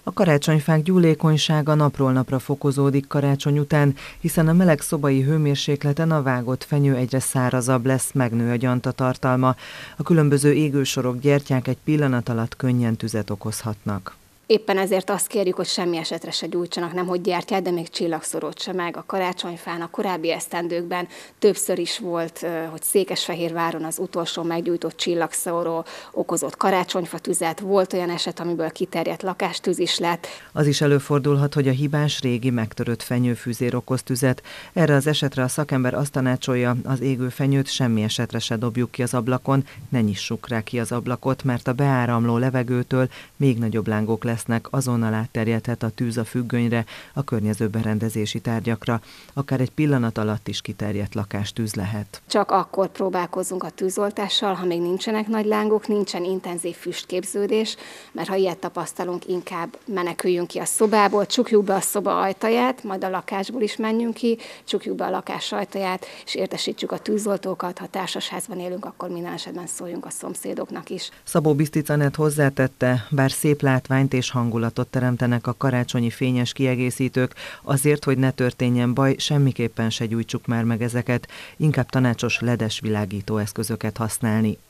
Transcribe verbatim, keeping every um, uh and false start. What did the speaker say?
A karácsonyfák gyúlékonysága napról napra fokozódik karácsony után, hiszen a meleg szobai hőmérsékleten a vágott fenyő egyre szárazabb lesz, megnő a gyantatartalma. A különböző égősorok, gyertyák egy pillanat alatt könnyen tüzet okozhatnak. Éppen ezért azt kérjük, hogy semmi esetre se gyújtsanak, nemhogy gyertyát, de még csillagszórót se meg. A karácsonyfán a korábbi esztendőkben többször is volt, hogy Székesfehérváron az utolsó meggyújtott csillagszóró okozott karácsonyfa tüzet, volt olyan eset, amiből kiterjedt lakástűz is lett. Az is előfordulhat, hogy a hibás régi megtörött fenyőfűzér okoz tüzet. Erre az esetre a szakember azt tanácsolja, az égő fenyőt semmi esetre se dobjuk ki az ablakon, ne nyissuk rá ki az ablakot, mert a beáramló levegőtől még nagyobb lángok lesz. Azonnal átterjedhet a tűz a függönyre, a környező berendezési tárgyakra, akár egy pillanat alatt is kiterjedt lakástűz lehet. Csak akkor próbálkozzunk a tűzoltással, ha még nincsenek nagy lángok, nincsen intenzív füstképződés, mert ha ilyet tapasztalunk, inkább meneküljünk ki a szobából, csukjuk be a szoba ajtaját, majd a lakásból is menjünk ki, csukjuk be a lakás ajtaját, és értesítsük a tűzoltókat, ha társasházban élünk, akkor minden esetben szóljunk a szomszédoknak is. Szabó Bisztic Anett hozzátette, bár szép látványt és hangulatot teremtenek a karácsonyi fényes kiegészítők, azért, hogy ne történjen baj, semmiképpen se gyújtsuk már meg ezeket, inkább tanácsos ledes világító eszközöket használni.